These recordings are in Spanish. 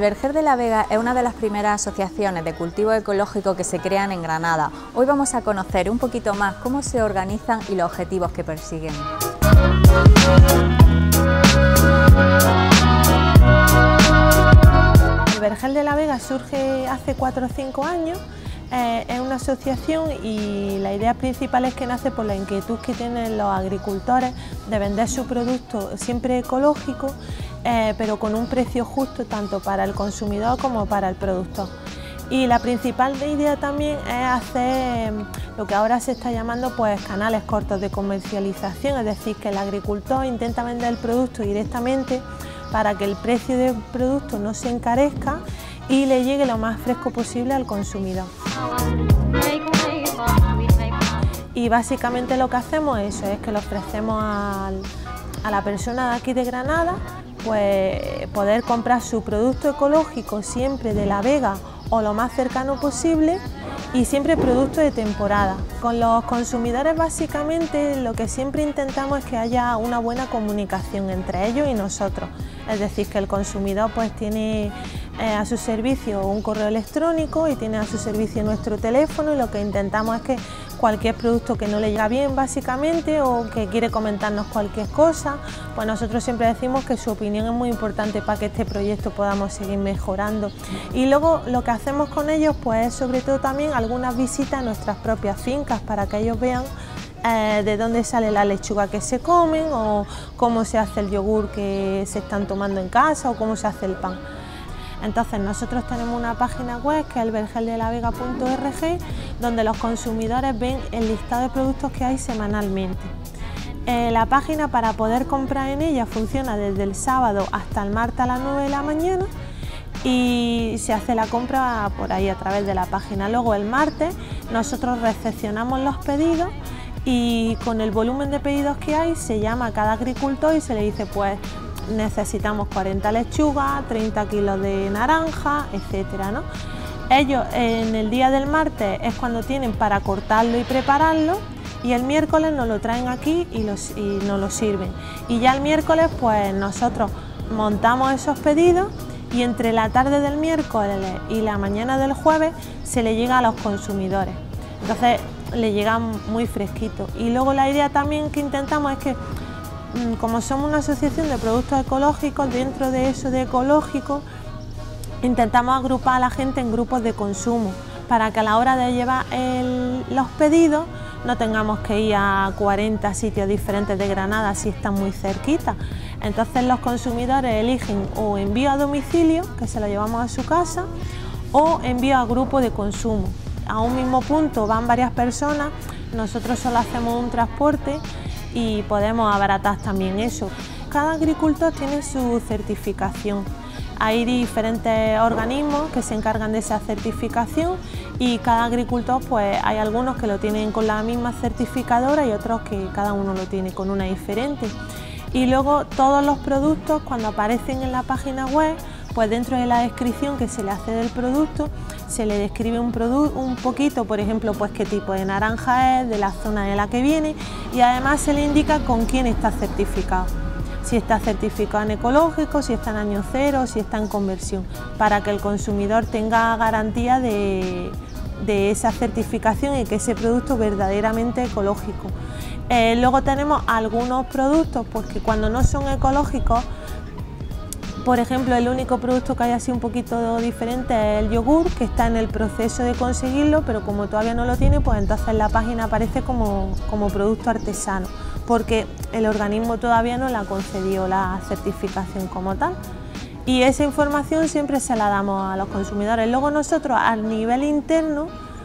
El Vergel de la Vega es una de las primeras asociaciones de cultivo ecológico que se crean en Granada. Hoy vamos a conocer un poquito más cómo se organizan y los objetivos que persiguen. El Vergel de la Vega surge hace 4 o 5 años. Es una asociación y la idea principal es que nace por la inquietud que tienen los agricultores de vender su producto siempre ecológico, pero con un precio justo tanto para el consumidor como para el productor. Y la principal idea también es hacer lo que ahora se está llamando pues canales cortos de comercialización, es decir, que el agricultor intenta vender el producto directamente para que el precio del producto no se encarezca y le llegue lo más fresco posible al consumidor. Y básicamente lo que hacemos es que le ofrecemos a la persona de aquí de Granada pues poder comprar su producto ecológico siempre de La Vega o lo más cercano posible y siempre producto de temporada. Con los consumidores básicamente lo que siempre intentamos es que haya una buena comunicación entre ellos y nosotros, es decir, que el consumidor pues tiene a su servicio un correo electrónico y tiene a su servicio nuestro teléfono, y lo que intentamos es que cualquier producto que no le llega bien básicamente o que quiere comentarnos cualquier cosa, pues nosotros siempre decimos que su opinión es muy importante para que este proyecto podamos seguir mejorando. Y luego lo que hacemos con ellos pues es sobre todo también algunas visitas a nuestras propias fincas para que ellos vean de dónde sale la lechuga que se comen o cómo se hace el yogur que se están tomando en casa o cómo se hace el pan. Entonces nosotros tenemos una página web que es elvergeldelavega.org, donde los consumidores ven el listado de productos que hay semanalmente. La página, para poder comprar en ella, funciona desde el sábado hasta el martes a las 9 de la mañana y se hace la compra por ahí a través de la página. Luego el martes nosotros recepcionamos los pedidos y con el volumen de pedidos que hay se llama a cada agricultor y se le dice pues necesitamos 40 lechugas, 30 kilos de naranja, etcétera, ¿no? Ellos en el día del martes es cuando tienen para cortarlo y prepararlo, y el miércoles nos lo traen aquí y nos lo sirven. Y ya el miércoles pues nosotros montamos esos pedidos y entre la tarde del miércoles y la mañana del jueves se le llega a los consumidores. Entonces le llegan muy fresquito. Y luego la idea también que intentamos es que como somos una asociación de productos ecológicos, dentro de eso de ecológico intentamos agrupar a la gente en grupos de consumo para que a la hora de llevar los pedidos no tengamos que ir a 40 sitios diferentes de Granada si están muy cerquita. Entonces los consumidores eligen o envío a domicilio, que se lo llevamos a su casa, o envío a grupo de consumo. A un mismo punto van varias personas, nosotros solo hacemos un transporte y podemos abaratar también eso. Cada agricultor tiene su certificación. Hay diferentes organismos que se encargan de esa certificación y cada agricultor pues hay algunos que lo tienen con la misma certificadora y otros que cada uno lo tiene con una diferente. Y luego todos los productos cuando aparecen en la página web, pues dentro de la descripción que se le hace del producto se le describe un poquito, por ejemplo, pues qué tipo de naranja es, de la zona de la que viene, y además se le indica con quién está certificado. Si está certificado en ecológico, si está en año cero, si está en conversión, para que el consumidor tenga garantía de esa certificación y que ese producto es verdaderamente ecológico. Luego tenemos algunos productos pues, que cuando no son ecológicos, por ejemplo, el único producto que hay así un poquito diferente es el yogur, que está en el proceso de conseguirlo, pero como todavía no lo tiene, pues entonces la página aparece como producto artesano, porque el organismo todavía no le ha concedido la certificación como tal. Y esa información siempre se la damos a los consumidores. Luego nosotros, a nivel interno,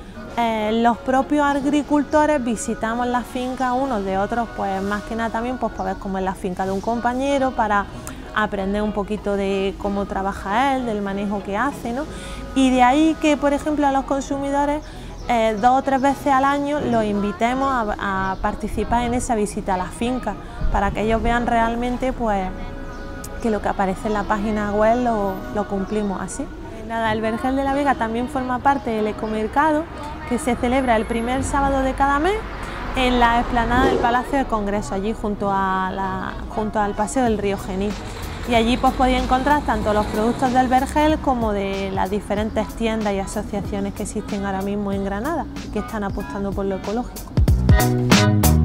los propios agricultores visitamos las fincas unos de otros, pues más que nada también pues, para ver cómo es la finca de un compañero, para aprender un poquito de cómo trabaja él, del manejo que hace, ¿no? Y de ahí que, por ejemplo, a los consumidores 2 o 3 veces al año los invitemos a participar en esa visita a las fincas, para que ellos vean realmente pues, que lo que aparece en la página web lo cumplimos así. Nada, el Vergel de la Vega también forma parte del Ecomercado, que se celebra el primer sábado de cada mes en la explanada del Palacio de Congreso, allí junto al Paseo del Río Genil. y allí pues podéis encontrar tanto los productos del vergel como de las diferentes tiendas y asociaciones que existen ahora mismo en Granada, que están apostando por lo ecológico.